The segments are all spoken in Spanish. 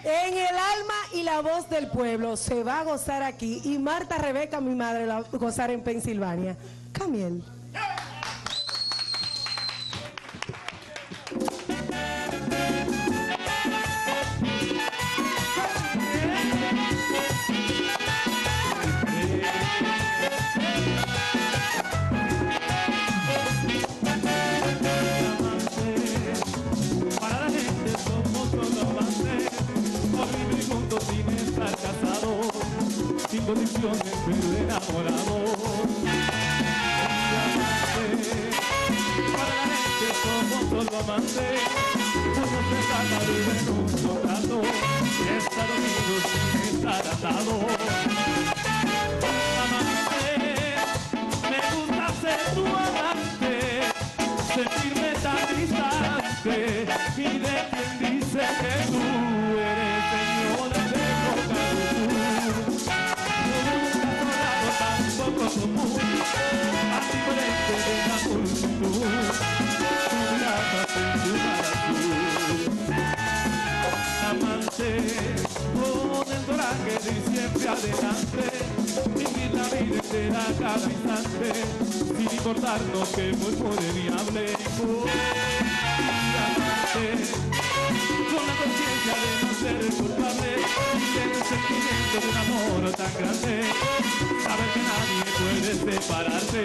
En el alma y la voz del pueblo se va a gozar aquí. Y Marta Rebeca, mi madre, la va a gozar en Pensilvania. Camiel. Sin estar casado, sin condiciones, pero enamorado. Para la gente somos solo amantes, uno se trata de un contrato, estar unidos sin estar atados. Amante, me gusta ser tu amante, sentirme tan distante y de quien dice que tú eres señora. Tampoco común, tan diferente de la multitud, tu mirada sensual azul. Amante, con el coraje de siempre adelante, vivir la vida entera cada instante, sin importarnos que murmure ni hable. Amante, con la conciencia de no ser el culpable y el sentimiento de un amor tan grande, saber que nadie puede separarte.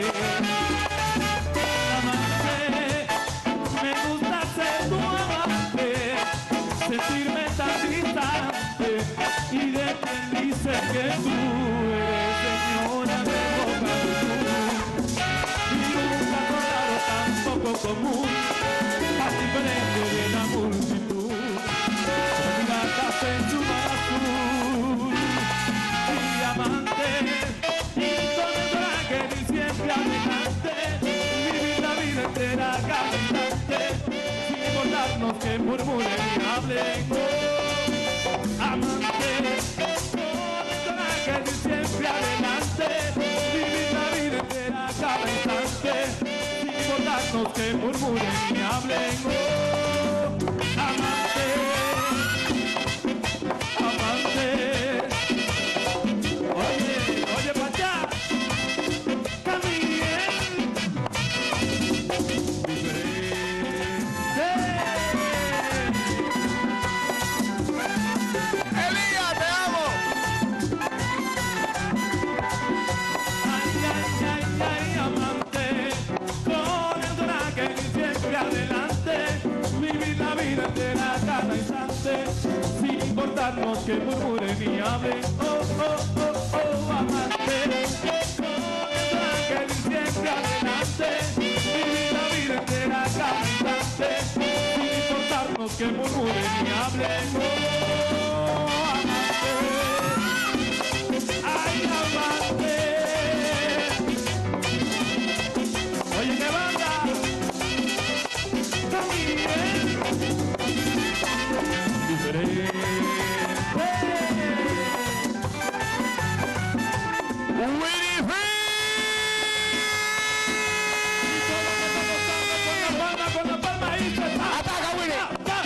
Amante, me gusta ser tu amante, sentirme tan distante y de quien dice que tú eres señora de boca y nunca acordado tampoco común, tan diferente de la multitud, mirada sensual azul. Y amante, con el coraje de siempre adelante, vivir la vida entera cada instante, sin importarnos que murmuren y hablen. Amante, con el coraje de siempre adelante, vivir la vida entera cada instante, sin importarnos que murmuren y hablen. Amante, amante. Oye, Pachá, Camiel, diferente. Elías, te amo. Ay, amante, con el coraje siempre adelante, vivir la vida entera cada instante, sin importarnos que murmuren y hablen. Amante, con el coraje siempre adelante, vivir la vida entera cada instante, sin importarnos que murmuren y hablen. Amante, ay, amante. Oye, ¿qué banda? También diferente. Winnie Free. Con la palma ahí. Ataca, Winnie.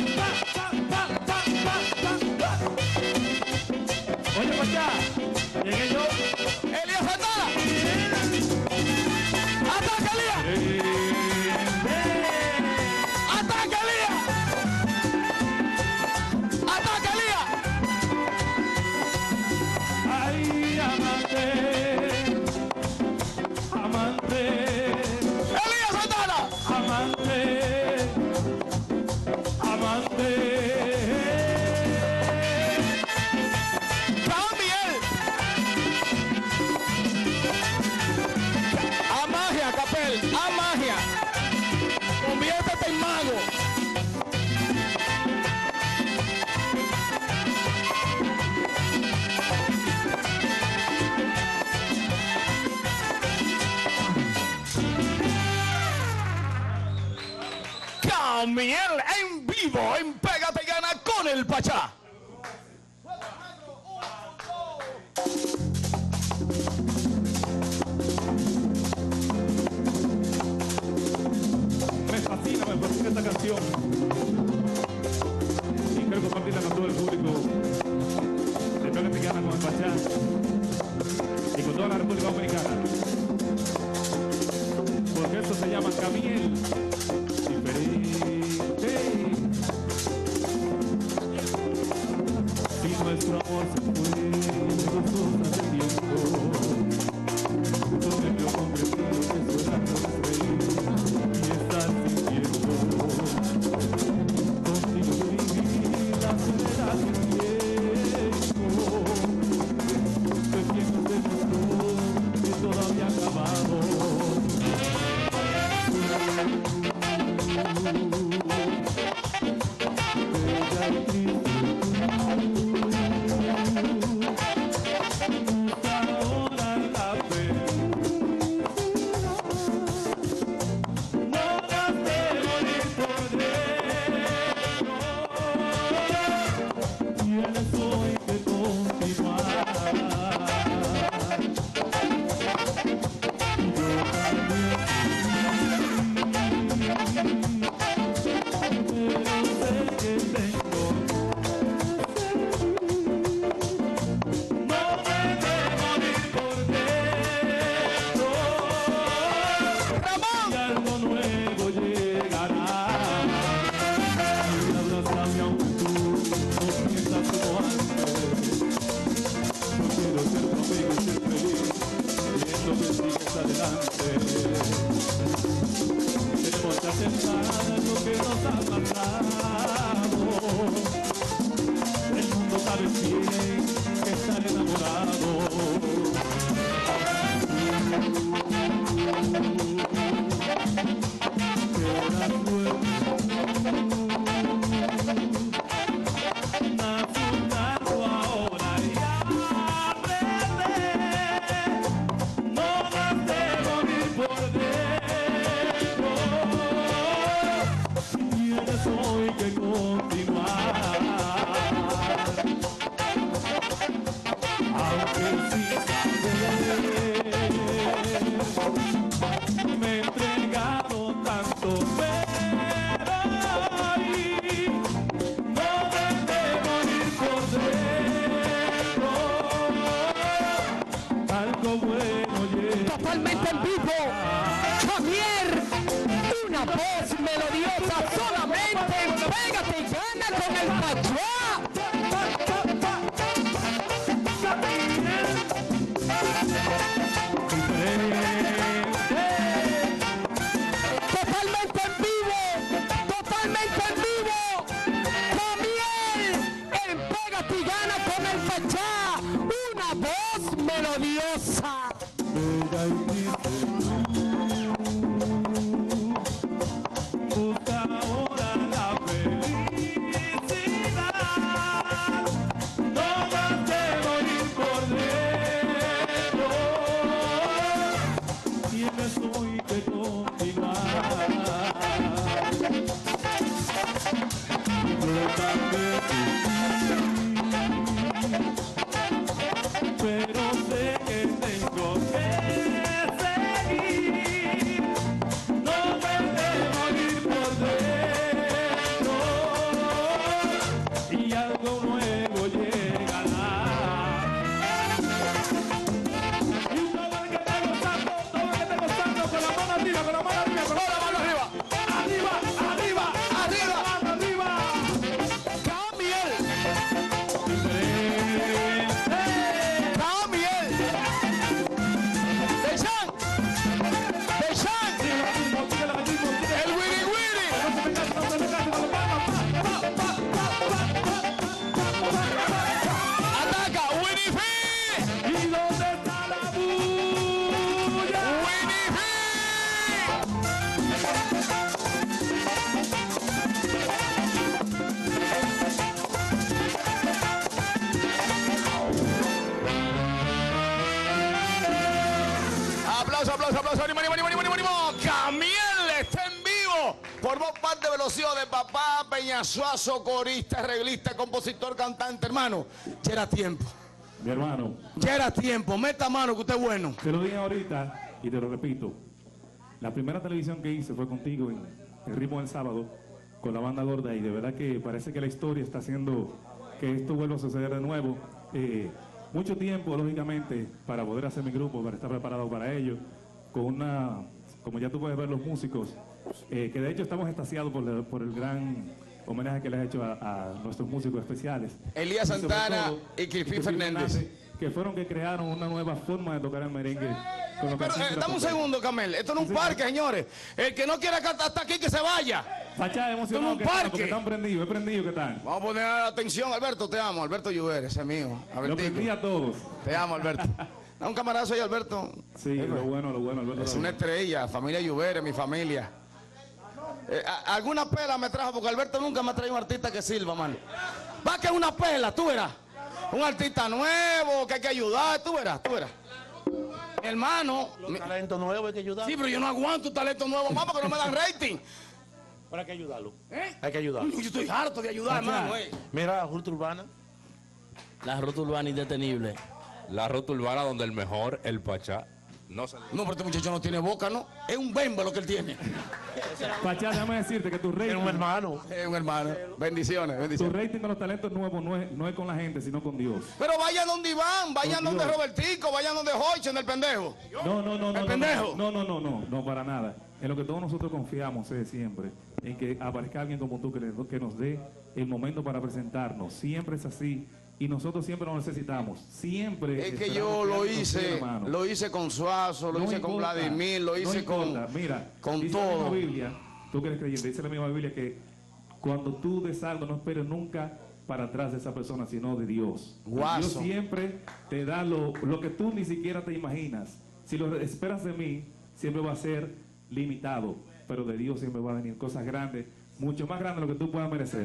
Oye, pues ya, llegué yo. Elías Santana. Ataca, Elías. Ataca, Elías. Ataca, Elías. Ay, amante, amante, Elías Santana. amante, amante. Camiel. A magia, Capel. A magia. Conviértete en mago. Camiel en vivo, en Pégate y Gana con el Pachá. Me fascina esta canción y quiero compartirla con todo el público. Gana con el Pachá y con toda la República Dominicana. Porque esto se llama Camiel diferente. Y nuestro amor se fue gozoso hace tiempo. Donde me comprendí lo que eso era construir y estar sintiendo. Contigo viví la soledad de un tiempo. Que quien nos demostró que todo había acabado. Totalmente en vivo, Camiel, una voz melodiosa solamente en Pégate y Gana con el Pachá. Totalmente en vivo, Camiel, en Pégate y Gana con el Pachá, una voz melodiosa. Busca ahora la felicidad. No vas a morir por dentro. Tienes hoy que continuar. Yo también pero sé que tengo que seguir. No puede morir por dentro y algo nuevo llegará. Y todo el que esté gozando, con la mano arriba, con la mano arriba, con la mano arriba. Arriba, arriba, arriba, arriba. Camiel. Aplauso, ánimo. Camiel está en vivo por voz parte de Velocidad de papá, Peñasuazo, corista, arreglista, compositor, cantante, hermano. Ya era tiempo. Mi hermano. Ya era tiempo. Meta mano que usted es bueno. Te lo dije ahorita y te lo repito. La primera televisión que hice fue contigo en El Ritmo del Sábado con la banda gorda y de verdad que parece que la historia está haciendo que esto vuelva a suceder de nuevo. mucho tiempo, lógicamente, para poder hacer mi grupo, para estar preparado para ello, con una, como ya tú puedes ver los músicos, que de hecho estamos extasiados por el gran homenaje que les he hecho a nuestros músicos especiales. Elías Y sobre Santana todo, y Crispín Fernández. que fueron que crearon una nueva forma de tocar el merengue. Con lo que Pero siempre dame un acompaña. segundo, Camel. Esto no es un parque, señores. El que no quiera cantar hasta aquí, que se vaya. Pachá, emocionado Como un que están, parque. porque están prendidos, he prendido que están. Vamos a poner atención, Alberto, te amo. Alberto Lluver, ese es mío. Lo Albertico, prendí a todos. te amo, Alberto. Da un camarazo ahí, Alberto. Sí, lo bueno, Alberto. Es una estrella, familia Lluver, mi familia. Alguna pela me trajo, porque Alberto nunca me ha traído un artista que sirva, mano. Va que es una pela, tú verás. Un artista nuevo, que hay que ayudar, tú verás. Mi hermano. Talento nuevo hay que ayudarlo. Sí, pero yo no aguanto talento nuevo más porque no me dan rating. Pero hay que ayudarlo. ¿Eh? Hay que ayudarlo. Yo estoy harto de ayudar, hermano. Mira, la ruta urbana. La ruta urbana indetenible. La ruta urbana donde el mejor, el Pachá. No, pero este muchacho no tiene boca, ¿no? Es un bembo lo que él tiene. Pachá, déjame decirte que tu Tiene un rating, hermano. Es un hermano. Bendiciones, tu bendiciones. rating de los talentos nuevos no es con la gente, sino con Dios. Pero vayan donde Iván, vayan Con donde Dios. Robertico, vayan donde Hoyce, en el pendejo. No, pendejo. no, para nada. En lo que todos nosotros confiamos es siempre en que aparezca alguien como tú que nos dé el momento para presentarnos. Siempre es así. Y nosotros siempre lo necesitamos. Siempre. Es que esperamos yo que lo alguien nos dé hice, la mano. lo hice con Suazo, lo No hice con importa, Vladimir, lo no hice importa. Mira, con dice la todo. misma Biblia, tú que eres creyente, dice la misma Biblia que cuando tú des algo no esperes nunca para atrás de esa persona, sino de Dios. Guaso. Dios siempre te da lo que tú ni siquiera te imaginas. Si lo esperas de mí, siempre va a ser limitado, pero de Dios siempre va a venir cosas grandes, mucho más grandes de lo que tú puedas merecer.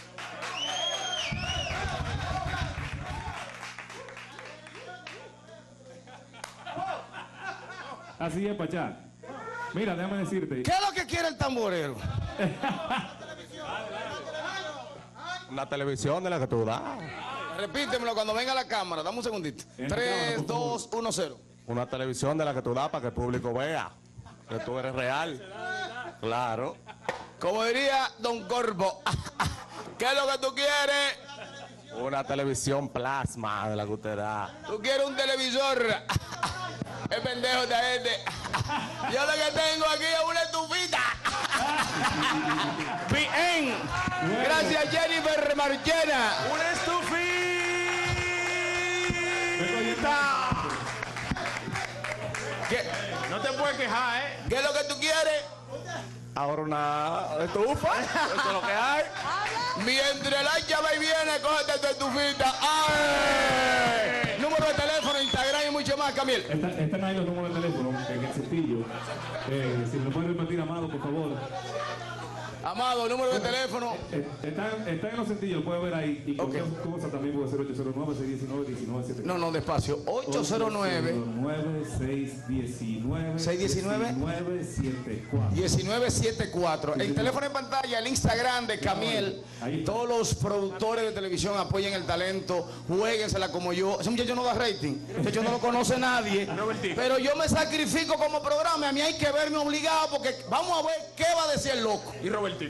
Así es, Pachá. Mira, déjame decirte. ¿Qué es lo que quiere el tamborero? Una televisión de la que tú das. Repítemelo cuando venga la cámara, dame un segundito. En la 3, cámara, por 2, 1, 0. Una televisión de la que tú das para que el público vea que tú eres real. Claro. Como diría Don Corvo, ¿qué es lo que tú quieres? Una televisión plasma de la que usted da. Tú quieres un televisor. El pendejo de gente. Yo lo que tengo aquí es una estufita. Bien. Gracias, Jennifer Marchena. ¡Una estufita! ¿Qué, No te puedes quejar, ¿eh? qué es lo que tú quieres? Ahora una estufa. Eso es lo que hay. Mientras la llave viene, cógete tu estufita. ¡Ay! Número de teléfono, Instagram y mucho más, Camil. Están ahí los números de teléfono en el cintillo. Si me lo pueden repetir, Amado, por favor. Amado, número de teléfono. Están en los cintillos, lo pueden ver ahí. Y cualquier cosa también puede ser 809-619-1974. No, despacio. 809 619 619 1974. 1974. El teléfono en pantalla, el Instagram de Camiel. Ahí está. Todos los productores de televisión apoyen el talento, jueguensela como yo. Ese muchacho no da rating, ese muchacho no lo conoce nadie. Pero yo me sacrifico como programa. A mí hay que verme obligado porque vamos a ver qué va a decir el loco. Y Robertico.